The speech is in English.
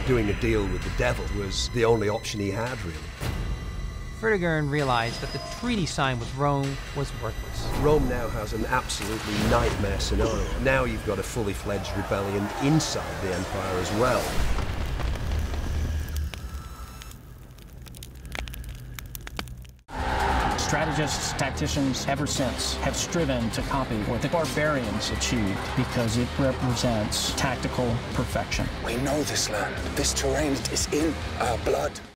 Doing a deal with the devil was the only option he had, really. Fritigern realized that the treaty signed with Rome was worthless. Rome now has an absolutely nightmare scenario. Now you've got a fully fledged rebellion inside the empire as well. Strategists, tacticians, ever since, have striven to copy what the barbarians achieved because it represents tactical perfection. We know this land. This terrain is in our blood.